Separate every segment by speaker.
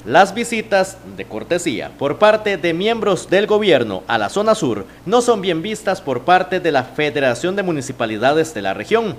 Speaker 1: Las visitas de cortesía por parte de miembros del gobierno a la zona sur no son bien vistas por parte de la Federación de Municipalidades de la región.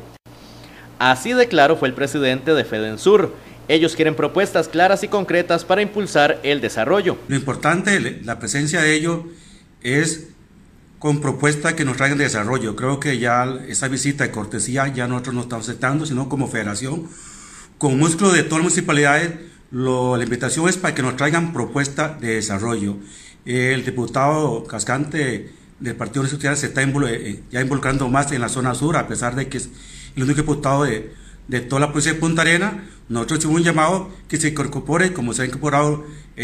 Speaker 1: Así de claro fue el presidente de FEDENSUR. Ellos quieren propuestas claras y concretas para impulsar el desarrollo.
Speaker 2: Lo importante, la presencia de ellos es con propuestas que nos traigan desarrollo. Creo que ya esa visita de cortesía ya nosotros no estamos aceptando, sino como federación, con músculo de todas las municipalidades, la invitación es para que nos traigan propuestas de desarrollo. El diputado Cascante del Partido Social se está ya involucrando más en la zona sur, a pesar de que es el único diputado de toda la provincia de Punta Arenas. Nosotros hicimos un llamado que se incorpore, como se ha incorporado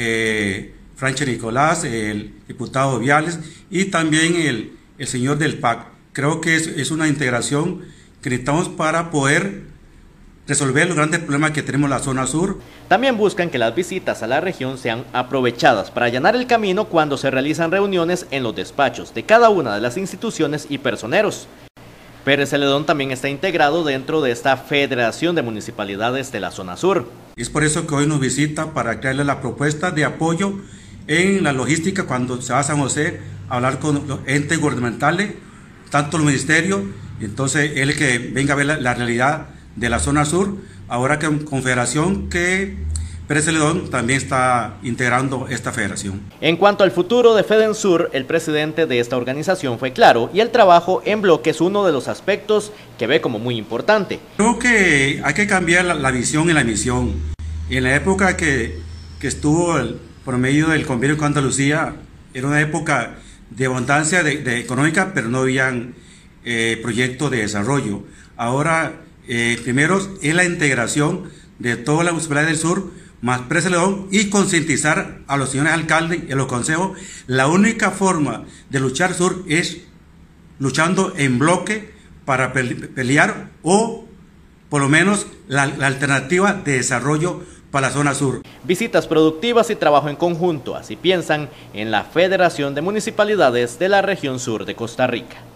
Speaker 2: Franche Nicolás, el diputado Viales y también el señor del PAC. Creo que es una integración que necesitamos para poder resolver los grandes problemas que tenemos en la zona sur.
Speaker 1: También buscan que las visitas a la región sean aprovechadas para allanar el camino cuando se realizan reuniones en los despachos de cada una de las instituciones y personeros. Pérez Celedón también está integrado dentro de esta Federación de Municipalidades de la zona sur.
Speaker 2: Es por eso que hoy nos visita para crearle la propuesta de apoyo en la logística cuando se va a San José a hablar con los entes gubernamentales, tanto los ministerios, entonces él que venga a ver la realidad de la zona sur, ahora que Confederación que Pérez Celedón también está integrando esta federación.
Speaker 1: En cuanto al futuro de FEDENSUR, el presidente de esta organización fue claro y el trabajo en bloque es uno de los aspectos que ve como muy importante.
Speaker 2: Creo que hay que cambiar la visión y la misión. En la época que estuvo por medio del convenio con Andalucía, era una época de abundancia de económica, pero no habían proyectos de desarrollo. Ahora, primero es la integración de todas las municipalidades del sur, más Pérez Celedón, y concientizar a los señores alcaldes y a los consejos. La única forma de luchar sur es luchando en bloque para pelear o por lo menos la alternativa de desarrollo para la zona sur.
Speaker 1: Visitas productivas y trabajo en conjunto, así piensan en la Federación de Municipalidades de la región sur de Costa Rica.